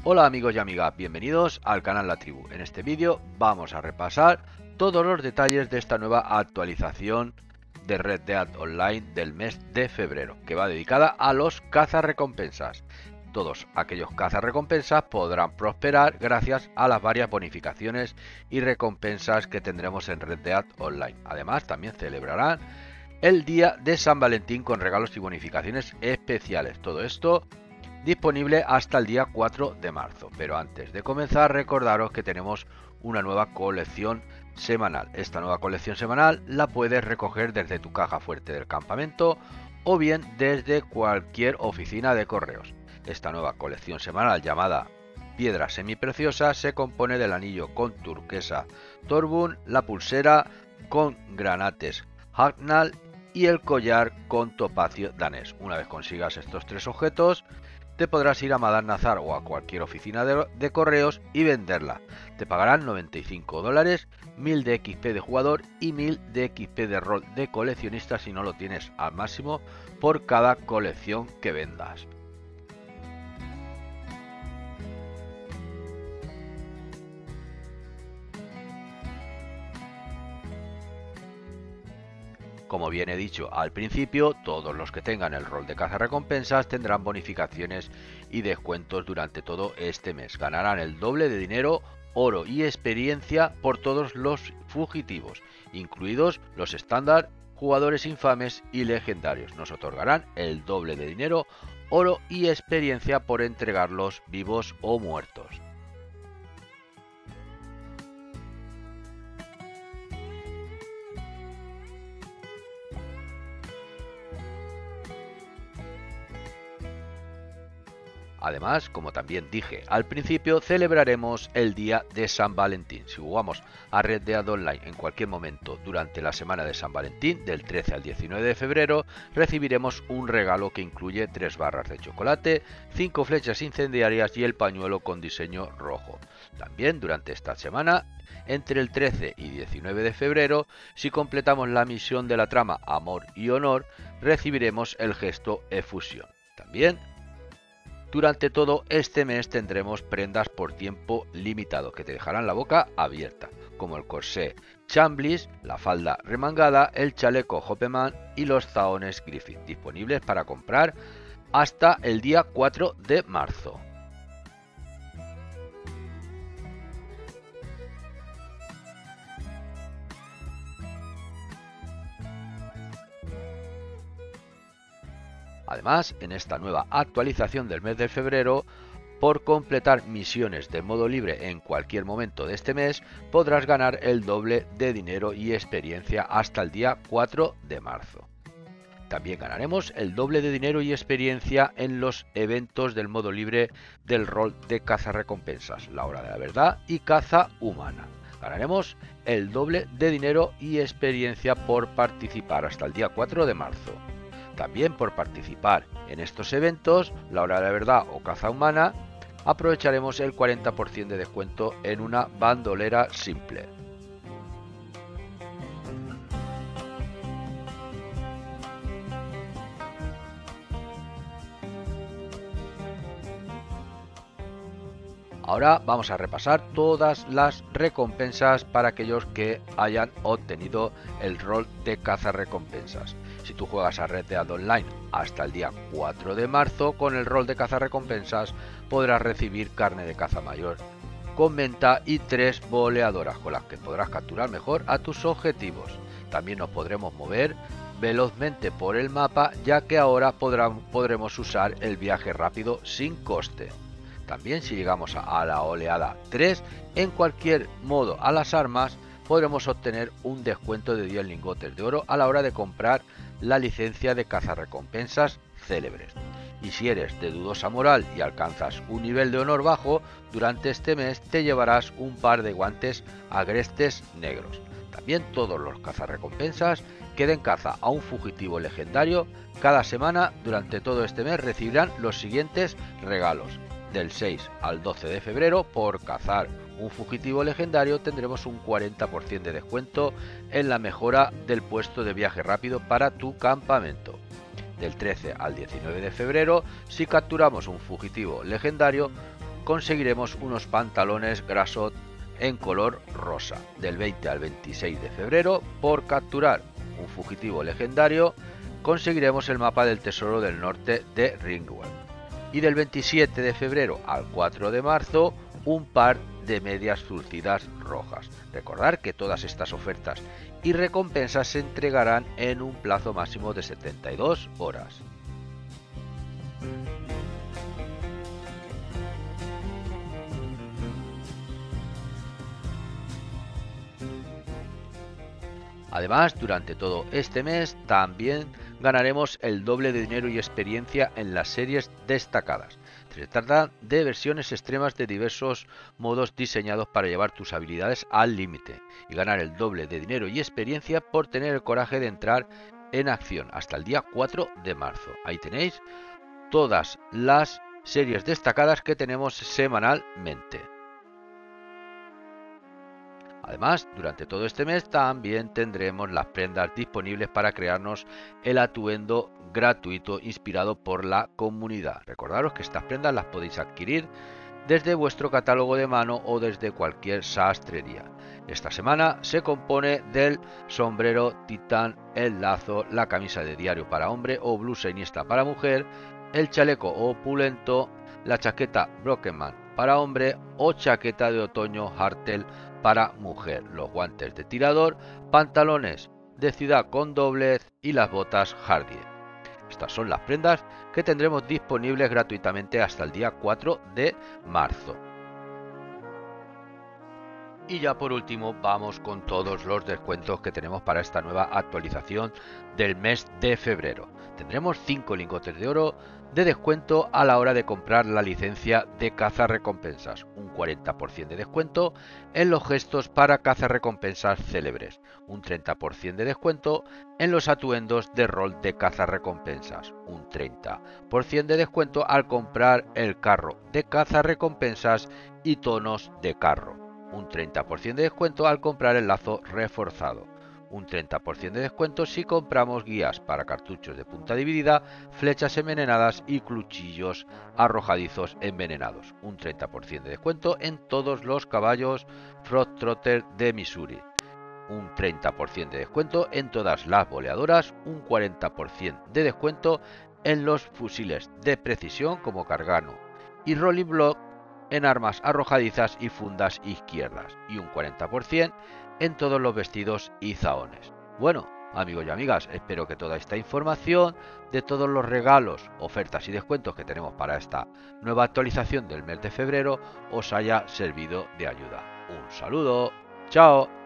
Hola amigos y amigas, bienvenidos al canal La Tribu. En este vídeo vamos a repasar todos los detalles de esta nueva actualización de Red Dead Online del mes de febrero, que va dedicada a los cazarrecompensas. Todos aquellos cazarrecompensas podrán prosperar gracias a las varias bonificaciones y recompensas que tendremos en Red Dead Online. Además, también celebrarán el día de San Valentín con regalos y bonificaciones especiales. Todo esto disponible hasta el día 4 de marzo. Pero antes de comenzar, recordaros que tenemos una nueva colección semanal. Esta nueva colección semanal la puedes recoger desde tu caja fuerte del campamento o bien desde cualquier oficina de correos. Esta nueva colección semanal, llamada Piedra Semipreciosa, se compone del anillo con turquesa Torbun, la pulsera con granates Hagnall y el collar con topacio danés. Una vez consigas estos tres objetos, te podrás ir a Madar Nazar o a cualquier oficina de correos y venderla. Te pagarán $95, 1000 de XP de jugador y 1000 de XP de rol de coleccionista si no lo tienes al máximo por cada colección que vendas. Como bien he dicho al principio, todos los que tengan el rol de cazarrecompensas tendrán bonificaciones y descuentos durante todo este mes. Ganarán el doble de dinero, oro y experiencia por todos los fugitivos, incluidos los estándar, jugadores infames y legendarios. Nos otorgarán el doble de dinero, oro y experiencia por entregarlos vivos o muertos. Además, como también dije al principio, celebraremos el día de San Valentín. Si jugamos a Red Dead Online en cualquier momento durante la semana de San Valentín, del 13 al 19 de febrero, recibiremos un regalo que incluye 3 barras de chocolate, 5 flechas incendiarias y el pañuelo con diseño rojo. También durante esta semana, entre el 13 y 19 de febrero, si completamos la misión de la trama Amor y Honor, recibiremos el gesto efusión. También durante todo este mes tendremos prendas por tiempo limitado que te dejarán la boca abierta, como el corsé Chamblis, la falda remangada, el chaleco Hoppeman y los zahones Griffith, disponibles para comprar hasta el día 4 de marzo. Además, en esta nueva actualización del mes de febrero, por completar misiones de modo libre en cualquier momento de este mes, podrás ganar el doble de dinero y experiencia hasta el día 4 de marzo. También ganaremos el doble de dinero y experiencia en los eventos del modo libre del rol de cazarrecompensas, la hora de la verdad y caza humana. Ganaremos el doble de dinero y experiencia por participar hasta el día 4 de marzo. También por participar en estos eventos, la hora de la verdad o caza humana, aprovecharemos el 40% de descuento en una bandolera simple. Ahora vamos a repasar todas las recompensas para aquellos que hayan obtenido el rol de cazarrecompensas. Si tú juegas a Red Dead Online hasta el día 4 de marzo, con el rol de cazarrecompensas podrás recibir carne de caza mayor con menta y 3 boleadoras con las que podrás capturar mejor a tus objetivos. También nos podremos mover velozmente por el mapa, ya que ahora podremos usar el viaje rápido sin coste. También, si llegamos a la oleada 3, en cualquier modo a las armas, podremos obtener un descuento de 10 lingotes de oro a la hora de comprar la licencia de cazarrecompensas célebres. Y si eres de dudosa moral y alcanzas un nivel de honor bajo, durante este mes te llevarás un par de guantes agrestes negros. También todos los cazarrecompensas que den caza a un fugitivo legendario cada semana durante todo este mes recibirán los siguientes regalos. Del 6 al 12 de febrero, por cazar un fugitivo legendario tendremos un 40% de descuento en la mejora del puesto de viaje rápido para tu campamento. Del 13 al 19 de febrero, si capturamos un fugitivo legendario, conseguiremos unos pantalones Grassot en color rosa. Del 20 al 26 de febrero, por capturar un fugitivo legendario, conseguiremos el mapa del tesoro del norte de Ringworld. Y del 27 de febrero al 4 de marzo, un par de medias zurcidas rojas. Recordar que todas estas ofertas y recompensas se entregarán en un plazo máximo de 72 horas. Además, durante todo este mes también ganaremos el doble de dinero y experiencia en las series destacadas. Se trata de versiones extremas de diversos modos diseñados para llevar tus habilidades al límite y ganar el doble de dinero y experiencia por tener el coraje de entrar en acción hasta el día 4 de marzo. Ahí tenéis todas las series destacadas que tenemos semanalmente. Además, durante todo este mes también tendremos las prendas disponibles para crearnos el atuendo gratuito inspirado por la comunidad. Recordaros que estas prendas las podéis adquirir desde vuestro catálogo de mano o desde cualquier sastrería. Esta semana se compone del sombrero titán, el lazo, la camisa de diario para hombre o blusa iniesta para mujer, el chaleco opulento, la chaqueta Brokenman para hombre o chaqueta de otoño Hartel para mujer, los guantes de tirador, pantalones de ciudad con doblez y las botas Hardy. Estas son las prendas que tendremos disponibles gratuitamente hasta el día 4 de marzo. Y ya por último vamos con todos los descuentos que tenemos para esta nueva actualización del mes de febrero. Tendremos 5 lingotes de oro de descuento a la hora de comprar la licencia de cazarrecompensas, un 40% de descuento en los gestos para cazarrecompensas célebres, un 30% de descuento en los atuendos de rol de cazarrecompensas, un 30% de descuento al comprar el carro de cazarrecompensas y tonos de carro, un 30% de descuento al comprar el lazo reforzado, un 30% de descuento si compramos guías para cartuchos de punta dividida, flechas envenenadas y cuchillos arrojadizos envenenados, un 30% de descuento en todos los caballos Frog Trotter de Missouri, un 30% de descuento en todas las boleadoras, un 40% de descuento en los fusiles de precisión como Cargano y Rolling Block, en armas arrojadizas y fundas izquierdas, y un 40% en todos los vestidos y zahones. Bueno, amigos y amigas, espero que toda esta información de todos los regalos, ofertas y descuentos que tenemos para esta nueva actualización del mes de febrero os haya servido de ayuda. Un saludo, chao.